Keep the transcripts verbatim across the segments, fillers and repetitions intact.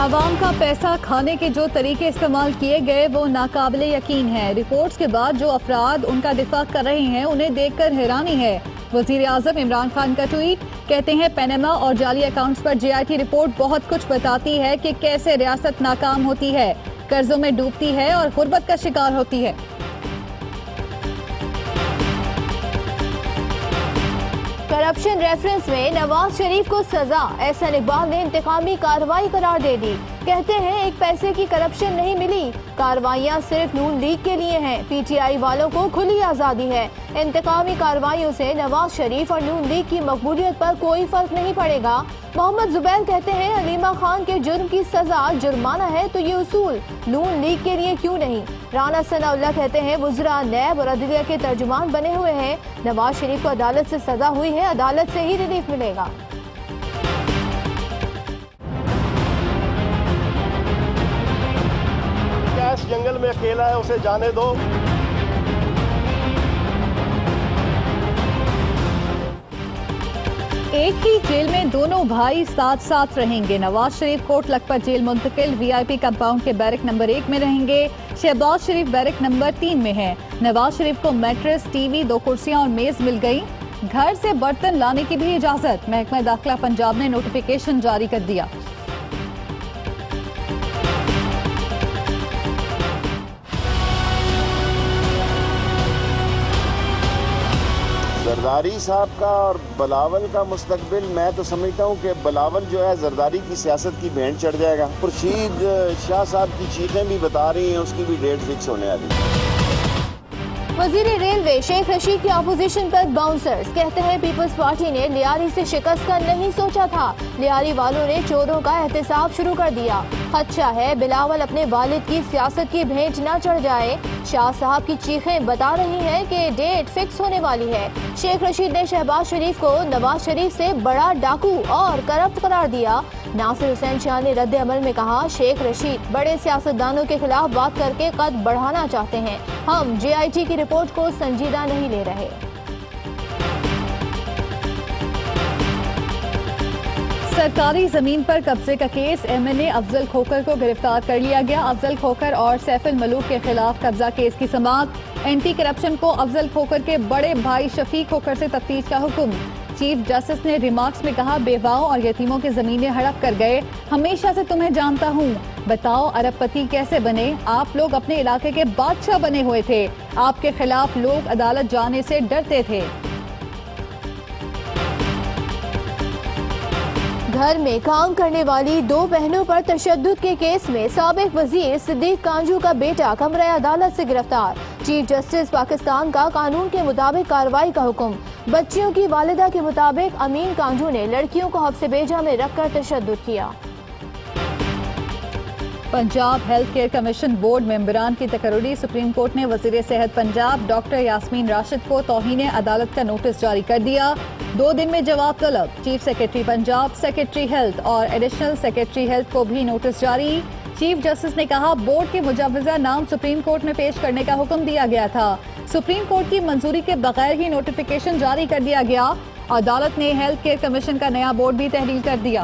आवाम का पैसा खाने के जो तरीके इस्तेमाल किए गए वो नाकाबिले यकीन है। रिपोर्ट्स के बाद जो अफराद उनका दिफा कर रहे हैं उन्हें देखकर हैरानी है। वजीर आजम इमरान खान का ट्वीट, कहते हैं पैनामा और जाली अकाउंट्स पर जे आई टी रिपोर्ट बहुत कुछ बताती है कि कैसे रियासत नाकाम होती है, कर्जों में डूबती है और गुर्बत का शिकार होती है। करप्शन रेफरेंस में नवाज शरीफ को सजा, एहसन इकबाल ने इंतकामी कार्रवाई करार दे दी। कहते हैं एक पैसे की करप्शन नहीं मिली, कार्रवाइयां सिर्फ नून लीग के लिए हैं। पी टी आई वालों को खुली आज़ादी है। इंतकामी कार्रवाइयों से नवाज शरीफ और नून लीग की मकबूलियत पर कोई फर्क नहीं पड़ेगा। मोहम्मद जुबैर कहते हैं अलीमा खान के जुर्म की सजा जुर्माना है तो ये उसूल नून लीग के लिए क्यों नहीं। राना सनाउल्लाह कहते हैं वुज़रा नैब और अदलिया के तर्जुमान बने हुए हैं। नवाज शरीफ को अदालत से सजा हुई है, अदालत से ही रिलीफ मिलेगा। कैश जंगल में अकेला है, उसे जाने दो। एक ही जेल में दोनों भाई साथ साथ रहेंगे। नवाज शरीफ कोट लखपत जेल मुंतकिल, वी आई पी कंपाउंड के बैरक नंबर एक में रहेंगे। शहबाज शरीफ बैरक नंबर तीन में है। नवाज शरीफ को मैट्रेस, टीवी, दो कुर्सियां और मेज मिल गई। घर से बर्तन लाने की भी इजाजत। महकमा दाखिला पंजाब ने नोटिफिकेशन जारी कर दिया। जरदारी साहब का और बिलावल का मुस्तकबिल, मैं तो समझता हूँ कि बिलावल जो है जरदारी की सियासत की भेंट चढ़ जाएगा। खुर्शीद शाह साहब की चीखें भी बता रही हैं उसकी भी डेट फिक्स होने वाली है। वजीर रेलवे शेख रशीद की अपोजिशन पर बाउंसर्स, कहते हैं पीपल्स पार्टी ने लियारी से शिकस्त का नहीं सोचा था। लियारी वालों ने चोरों का एहतसाब शुरू कर दिया। खदशा है बिलावल अपने वालिद की सियासत की भेंट न चढ़ जाए। शाह साहब की चीखें बता रही हैं कि डेट फिक्स होने वाली है। शेख रशीद ने शहबाज शरीफ को नवाज शरीफ से बड़ा डाकू और करप्ट करार दिया। नासिर हुसैन शाह ने रद्द अमल में कहा शेख रशीद बड़े सियासतदानों के खिलाफ बात करके कद बढ़ाना चाहते हैं। हम जे आई टी की रिपोर्ट को संजीदा नहीं ले रहे। सरकारी जमीन पर कब्जे का case, M N A Afzal Khokhar को गिरफ्तार कर लिया गया। अफजल खोकर और सैफुल मलूक के खिलाफ कब्जा केस की समाअत। एंटी करप्शन को अफजल खोकर के बड़े भाई शफीक खोकर से तफ्तीश का हुक्म। चीफ जस्टिस ने रिमार्क्स में कहा बेवाओं और यतीमों की जमीनें हड़प कर गए। हमेशा से तुम्हें जानता हूँ, बताओ अरबपति कैसे बने। आप लोग अपने इलाके के बादशाह बने हुए थे। आपके खिलाफ लोग अदालत जाने से डरते थे। घर में काम करने वाली दो बहनों पर तशद्दुद के केस में साबिक वजीर सिद्दीक कांजू का बेटा कमरे अदालत से गिरफ्तार। चीफ जस्टिस पाकिस्तान का कानून के मुताबिक कार्रवाई का हुक्म। बच्चियों की वालिदा के मुताबिक अमीन कांजू ने लड़कियों को हफ्से बेजा में रखकर तशद्दुद किया। Punjab health care commission board मेंबरान की तकर्री, सुप्रीम कोर्ट ने वजीर सेहत पंजाब डॉक्टर यास्मीन राशिद को तौहीन अदालत का नोटिस जारी कर दिया। दो दिन में जवाब तलब। Chief secretary Punjab, secretary health और एडिशनल सेक्रेटरी हेल्थ को भी नोटिस जारी। चीफ जस्टिस ने कहा बोर्ड के मुजवजा नाम सुप्रीम कोर्ट में पेश करने का हुक्म दिया गया था। सुप्रीम कोर्ट की मंजूरी के बगैर ही नोटिफिकेशन जारी कर दिया गया। अदालत ने हेल्थ केयर कमीशन का नया बोर्ड भी तहरीर कर दिया।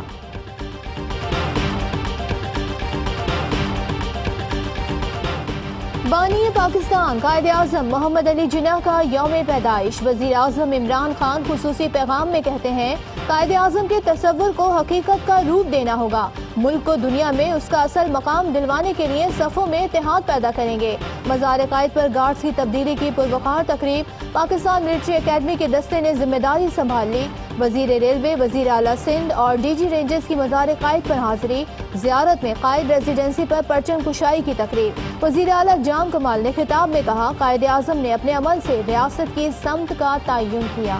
बानी पाकिस्तान कायदे आज़म मोहम्मद अली जिन्ना का यौम पैदाइश। वजीर आज़म इमरान खान खुसूसी पैगाम में कहते हैं कायदे आज़म के तस्वुर को हकीकत का रूप देना होगा। मुल्क को दुनिया में उसका असल मकाम दिलवाने के लिए सफ़ों में इत्तेहाद पैदा करेंगे। मज़ार क़ायद पर गार्ड्स की तब्दीली की पुरवकार तकरीब। पाकिस्तान मिलिट्री अकेडमी के दस्ते ने जिम्मेदारी संभाल ली। वजीर रेलवे, वजीर आला सिंध और डी जी रेंजर्स की मज़ार क़ायद पर हाजिरी। ज़ियारत में क़ायद रेजिडेंसी पर परचम कुशाई की तकरीब। वजीर आला जाम कमाल ने खिताब में कहा कायदे आज़म ने अपने अमल से रियासत की समत का तयन किया।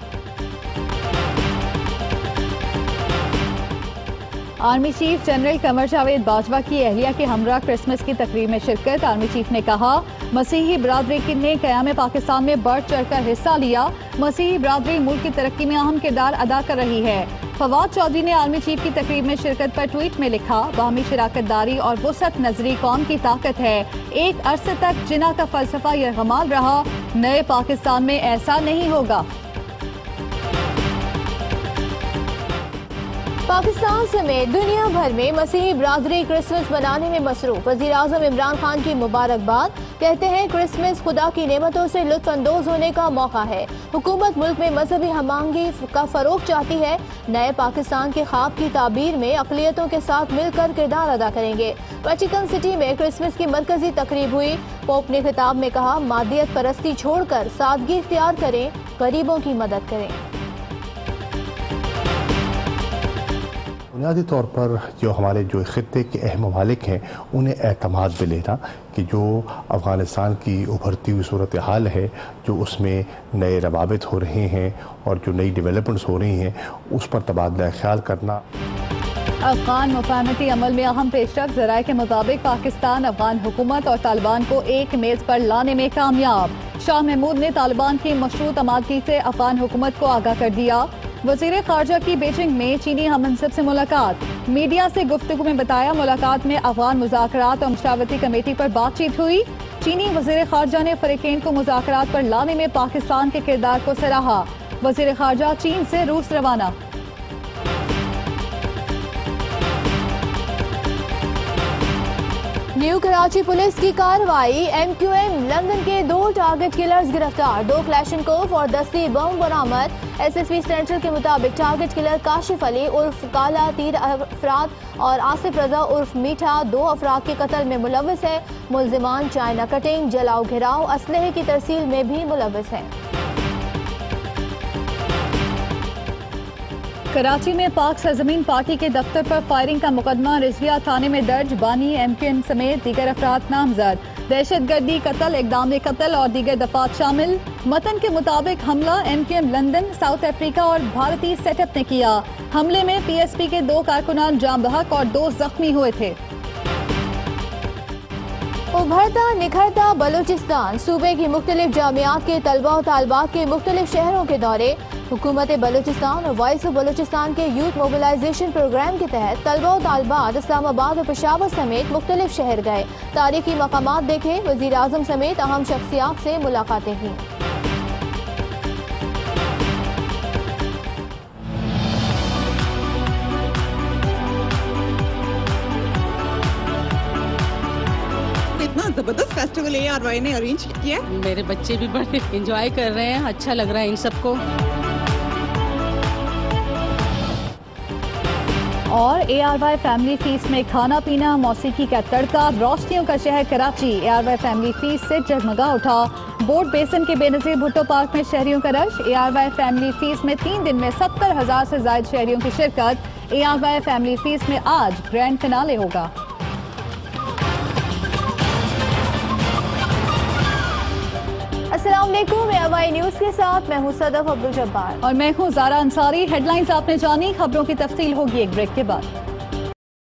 Army chief general Qamar Javed Bajwa की अहलिया के हमरा क्रिसमस की तकरीब में शिरकत। आर्मी चीफ ने कहा मसीही बरादरी ने क़याम पाकिस्तान में बढ़ चढ़कर हिस्सा लिया। मसीही बरादरी मुल्क की तरक्की में अहम किरदार अदा कर रही है। फवाद चौधरी ने आर्मी चीफ की तकरीब में शिरकत पर ट्वीट में लिखा बाहमी शराकत दारी और वुसअत नजरी कौम की ताकत है। एक अरसे तक जिना का फलसफा यरगमाल रहा, नए पाकिस्तान में ऐसा नहीं होगा। पाकिस्तान समेत दुनिया भर में मसीही बरादरी क्रिसमस मनाने में मसरूफ। वज़ीर आज़म इमरान खान की मुबारकबाद। कहते हैं क्रिसमस खुदा की नेमतों से लुत्फ अंदोज होने का मौका है। हुकूमत मुल्क में मजहबी हमआहंगी का फरोग चाहती है। नए पाकिस्तान के ख्वाब की ताबीर में अक़लियतों के साथ मिलकर किरदार अदा करेंगे। वेटिकन सिटी में क्रिसमस की मरकजी तकरीब हुई। पोप ने खिताब में कहा, मादियत परस्ती छोड़कर सादगी इख्तियार करें, गरीबों की मदद करें। बुनियादी तौर पर जो हमारे जो खित्ते के अहम ममालिक हैं उन्हें एतमाद में लेना कि जो अफ़गानिस्तान की उभरती हुई सूरत हाल है, जो उसमें नए रवाबित हो रहे हैं और जो नई डेवलपमेंट्स हो रही हैं, उस पर तबादला ख्याल करना। अफगान मुफाहमती अमल में अहम पेशरफ। ज़राए के मुताबिक पाकिस्तान अफगान हुकूमत और तालिबान को एक मेज़ पर लाने में कामयाब। शाह महमूद ने तालिबान की मशरूत आमादगी से अफगान हुकूमत को आगाह कर दिया। वज़ीर ख़ारजा की बीजिंग में चीनी हममनसब से मुलाकात। मीडिया से गुफ्तगू में बताया, मुलाकात में अफगान मुज़ाकरात और मशावरती कमेटी पर बातचीत हुई। चीनी वज़ीर ख़ारजा ने फ़रीक़ैन को मुज़ाकरात पर लाने में पाकिस्तान के किरदार को सराहा। वज़ीर ख़ारजा चीन से रूस रवाना। न्यू कराची पुलिस की कार्रवाई। एम क्यू एम लंदन के दो टारगेट किलर्स गिरफ्तार। दो क्लैशनकोव और दस्ती बम बरामद। एस एस पी सेंट्रल के मुताबिक टारगेट किलर काशिफ अली उर्फ काला तीन अफराद और आसिफ रजा उर्फ मीठा दो अफराद के कत्ल में मुलव्वस है। मुलजिमान चाइना कटिंग, जलाओ घिराव, असलहे की तरसील में भी मुलव्वस है। कराची में पाक सरजमीन पार्टी के दफ्तर पर फायरिंग का मुकदमा रिजविया थाने में दर्ज। बानी एम क्यू एम समेत दीगर अफराद नामजद। दहशत गर्दी, कत्ल, इक़दाम कत्ल और दीगर दफात शामिल। मतन के मुताबिक हमला M Q M London, south Africa और भारतीय सेटअप ने किया। हमले में पी एस पी के दो कारकुनान जाम बहक और दो जख्मी हुए थे। उभरता निखरता बलूचिस्तान। सूबे की मुख्तलिफ जामियात के तलबा और तालबात के मुख्तलिफ शहरों के दौरे। हुकूमत बलूचिस्तान और वॉइस ऑफ बलूचिस्तान के यूथ मोबिलाइजेशन प्रोग्राम के तहत तलबा और तालबात इस्लामाबाद और पेशावर समेत मुख्तलिफ शहर गए। तारीखी मकामात देखे। वज़ीर आज़म समेत अहम शख्सियात से मुलाकातें की। इतना जबरदस्त फेस्टिवल ए आर वाई ने अरेंज किया है। मेरे बच्चे भी बड़े एंजॉय कर रहे हैं, अच्छा लग रहा है इन सबको। और A R Y family fest में खाना पीना, मौसीकी का तड़का, रोशनियों का शहर Karachi. A R Y family fest से जगमगा उठा। बोट बेसन के बेनजीर भुट्टो पार्क में शहरियों का rush. A R Y family fest में तीन दिन में सत्तर हजार से ज्यादा शहरियों की शिरकत। A R Y family fest में आज ग्रैंड फिनाले होगा। अस्सलाम वालेकुम, ए आर वाई न्यूज़ के साथ मैं हूं सदफ अब्दुल जब्बार और मैं हूं ज़ारा अंसारी। हेडलाइंस आपने जानी, खबरों की तफसील होगी एक ब्रेक के बाद।